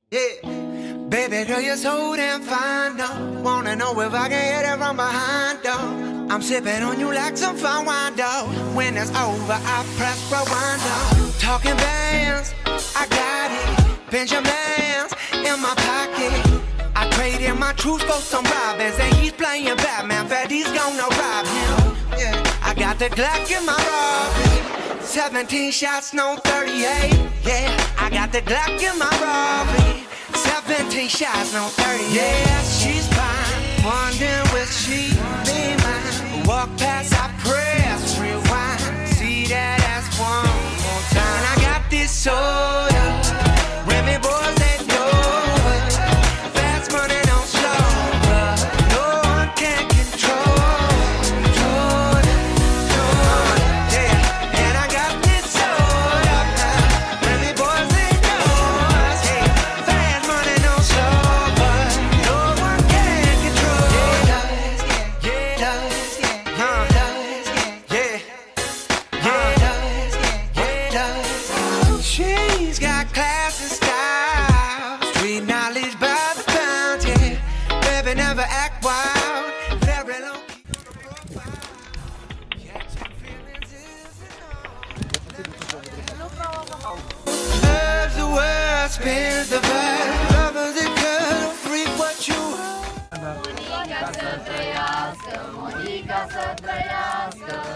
Yeah. Baby girl, you're so damn fine, though. Wanna know if I can hit it from behind, though. I'm sipping on you like some fine wine, though. When it's over, I press rewind, though. Talking bands, I got it. Benjamins in my pocket. I traded my truth for some robins, and he's playing Batman. Freddy's gonna rob him. Yeah. I got the Glock in my robbery. 17 shots, no 38. Yeah, I got the Glock in my robbery. 17 shots, no 30. Yeah, she's fine. Wondering will she be mine? Walk past, I press rewind. See that ass one more time. And I got this soda. Remy boys that know it. Fast money don't slow, but no one can control it. Yeah, and I got this soda. Remy boys that know it. Hey, fast money don't slow, but no one can control it. She's got class and style, street knowledge by the pound, yeah. Baby never act wild, very low key profile. Catching feelings loves the world, spins the vibe. Lovers that could freak what you want. Monica să trăiască, Monica să trăiască.